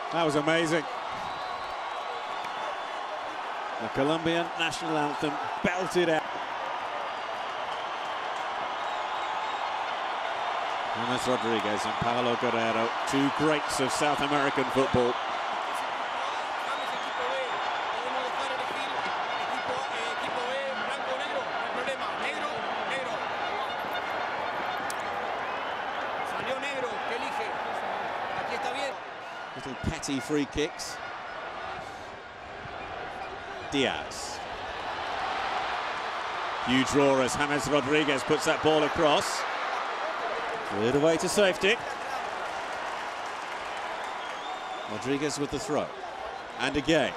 That was amazing. The Colombian national anthem belted out. James Rodríguez and Paulo Guerrero, two greats of South American football. Little petty free kicks. Diaz. Huge roar as James Rodríguez puts that ball across. Cleared away to safety. Rodríguez with the throw. And again.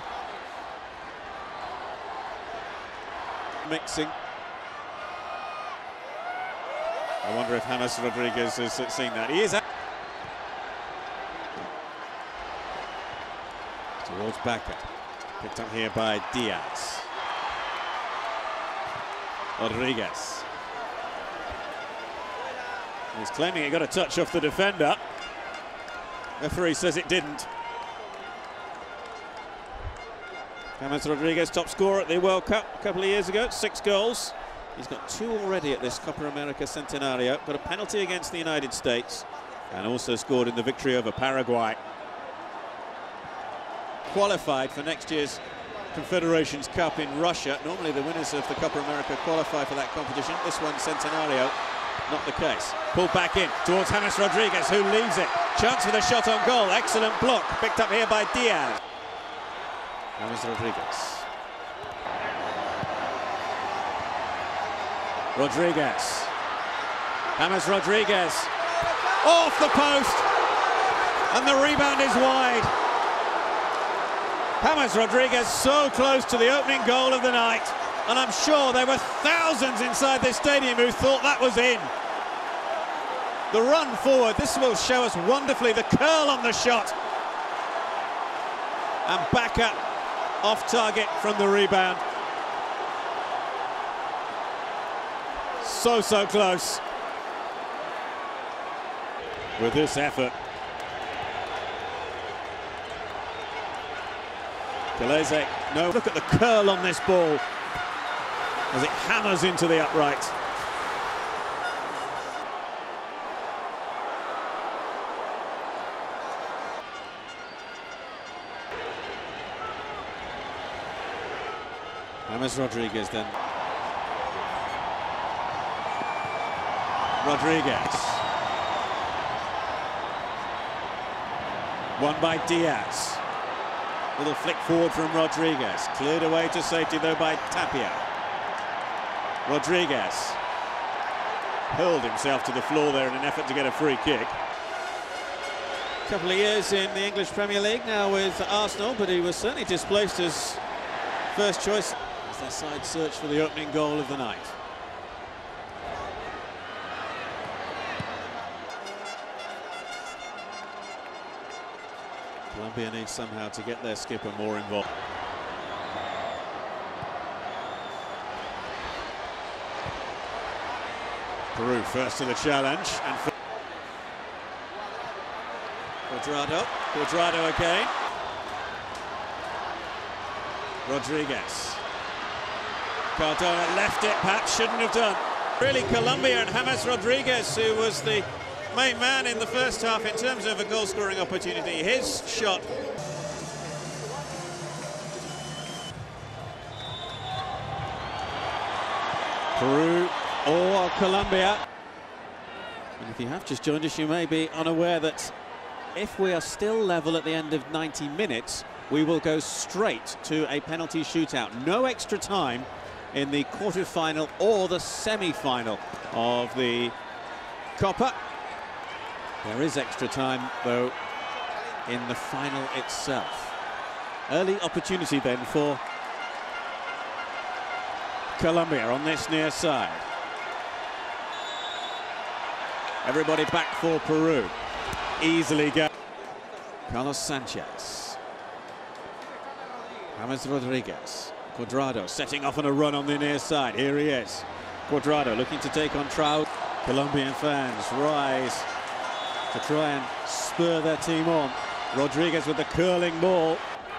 Mixing. I wonder if James Rodríguez has seen that. He is out. Towards Baca. Picked up here by Diaz. Rodríguez. He's claiming he got a touch off the defender. Referee says it didn't. James Rodríguez, top scorer at the World Cup a couple of years ago, 6 goals. He's got 2 already at this Copa America Centenario. Got a penalty against the United States and also scored in the victory over Paraguay. Qualified for next year's Confederations Cup in Russia. Normally the winners of the Copa America qualify for that competition. This one, Centenario, not the case. Pulled back in towards James Rodríguez, who leaves it. Chance for the shot on goal. Excellent block. Picked up here by Diaz. James Rodríguez. Rodríguez. James Rodríguez. Off the post. And the rebound is wide. James Rodríguez so close to the opening goal of the night, and I'm sure there were thousands inside this stadium who thought that was in. The run forward, this will show us wonderfully the curl on the shot. And Baca off target from the rebound. So close. With this effort. Galese, no, look at the curl on this ball as it hammers into the upright. James Rodríguez then. Rodríguez. Won by Diaz. Little flick forward from Rodríguez. Cleared away to safety though by Tapia. Rodríguez hurled himself to the floor there in an effort to get a free kick. A couple of years in the English Premier League now with Arsenal, but he was certainly displaced as first choice as their side search for the opening goal of the night. Colombia needs somehow to get their skipper more involved. Peru first to the challenge, and Cuadrado again. Rodríguez. Cardona left it, Pat shouldn't have done. Really Colombia and James Rodríguez, who was the main man in the first half in terms of a goal-scoring opportunity. His shot. Peru or Colombia. And if you have just joined us, you may be unaware that if we are still level at the end of 90 minutes, we will go straight to a penalty shootout. No extra time in the quarter-final or the semi-final of the Copa. There is extra time, though, in the final itself. Early opportunity, then, for Colombia on this near side. Everybody back for Peru. Easily go. Carlos Sanchez. James Rodríguez. Cuadrado setting off on a run on the near side. Here he is. Cuadrado looking to take on Trout. Colombian fans rise to try and spur their team on. Rodríguez with the curling ball.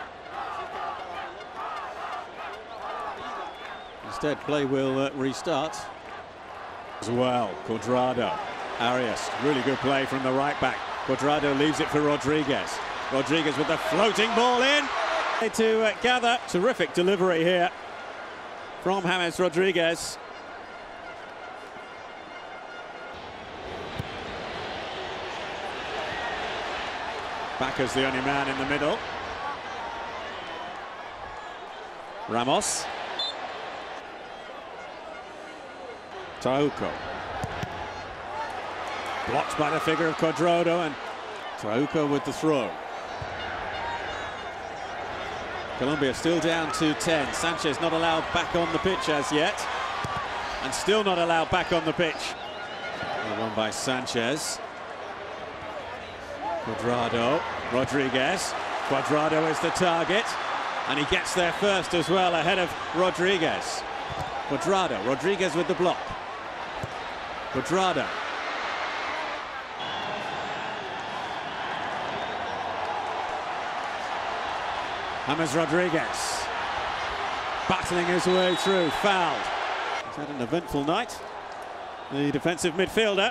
Instead, play will restart. As well, Cuadrado. Arias, really good play from the right back. Cuadrado leaves it for Rodríguez. Rodríguez with the floating ball in. To gather. Terrific delivery here from James Rodríguez. Backer's the only man in the middle. Ramos. Trauco. Blocked by the figure of Cuadrado, and Trauco with the throw. Colombia still down to 10. Sanchez not allowed back on the pitch as yet. And still not allowed back on the pitch. Won by Sanchez. Cuadrado. Rodríguez. Cuadrado is the target. And he gets there first as well, ahead of Rodríguez. Cuadrado. Rodríguez with the block. Cuadrado. James Rodríguez battling his way through, fouled. He's had an eventful night, the defensive midfielder.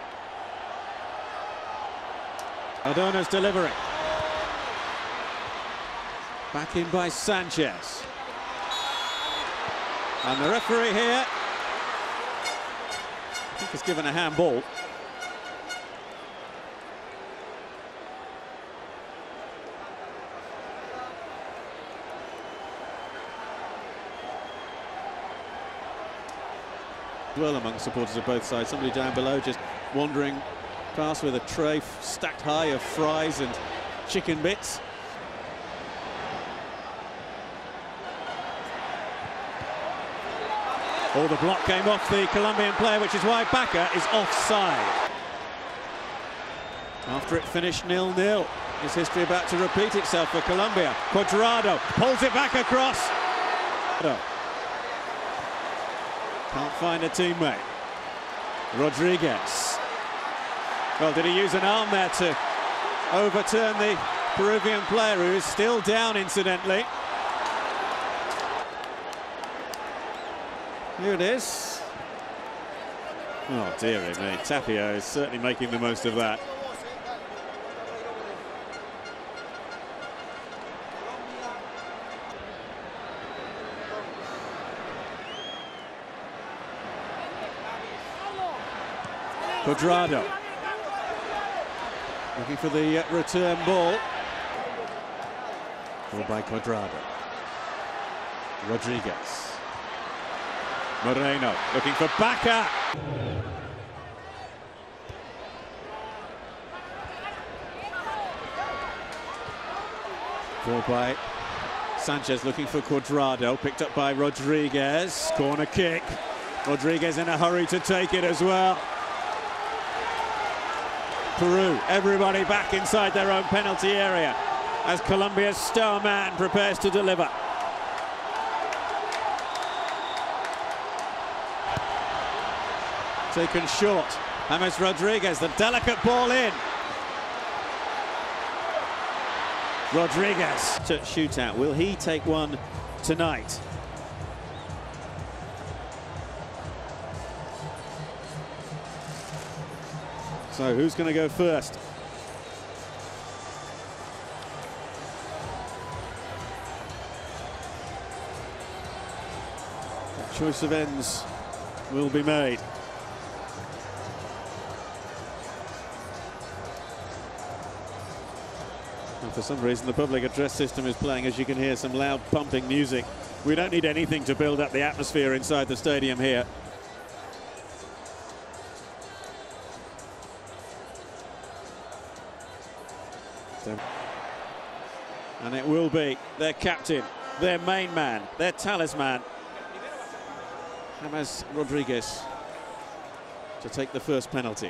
Ardona's delivery. Back in by Sanchez. And the referee here, I think, has given a handball. Well, among supporters of both sides, somebody down below just wandering past with a tray stacked high of fries and chicken bits. Oh, the block came off the Colombian player, which is why Baca is offside. After it finished 0-0, is history about to repeat itself for Colombia? Cuadrado pulls it back across. Can't find a teammate. Rodríguez. Well, did he use an arm there to overturn the Peruvian player, who is still down, incidentally? Here it is. Oh, dearie me. Tapio is certainly making the most of that. Cuadrado looking for the return ball. Ball by Cuadrado. Rodríguez. Moreno looking for Baca. Ball by Sanchez looking for Cuadrado. Picked up by Rodríguez. Corner kick. Rodríguez in a hurry to take it as well. Peru, everybody back inside their own penalty area as Colombia's star man prepares to deliver. Taken short. James Rodríguez, the delicate ball in. Rodríguez. Shootout. Will he take one tonight? So who's going to go first? The choice of ends will be made. And for some reason the public address system is playing, as you can hear, some loud pumping music. We don't need anything to build up the atmosphere inside the stadium here. And it will be their captain, their main man, their talisman, James Rodríguez, to take the first penalty.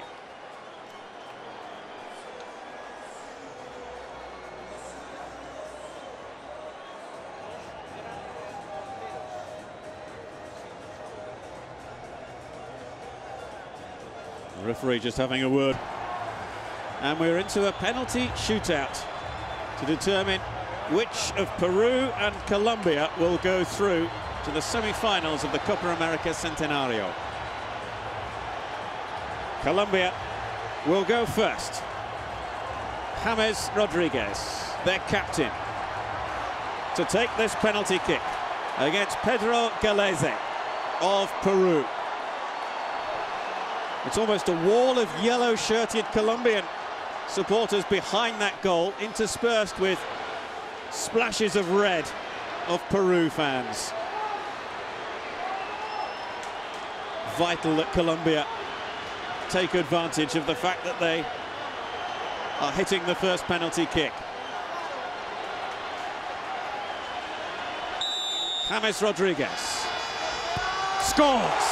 The referee just having a word. And we're into a penalty shootout. to determine which of Peru and Colombia will go through to the semi-finals of the Copa America Centenario. Colombia will go first. James Rodríguez, their captain, to take this penalty kick against Pedro Galese of Peru. It's almost a wall of yellow-shirted Colombian supporters behind that goal, interspersed with splashes of red of Peru fans. Vital that Colombia take advantage of the fact that they are hitting the first penalty kick. James Rodríguez scores!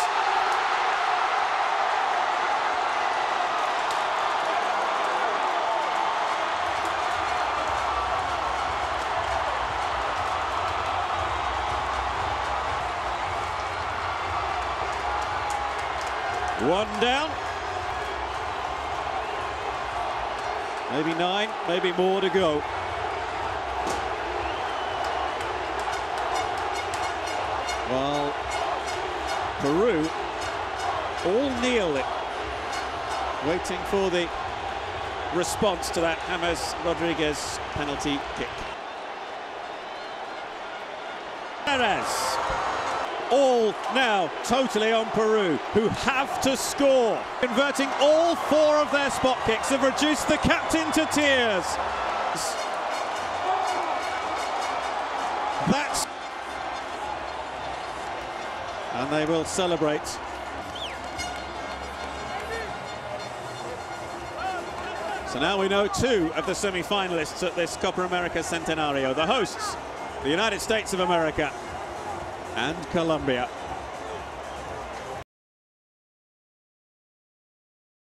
One down. Maybe 9, maybe more to go. While Peru all kneel it, waiting for the response to that James Rodríguez penalty kick. Perez. All now totally on Peru, who have to score. Converting all 4 of their spot kicks have reduced the captain to tears. That's... And they will celebrate. So now we know 2 of the semi-finalists at this Copa America Centenario. The hosts, the United States of America and Colombia.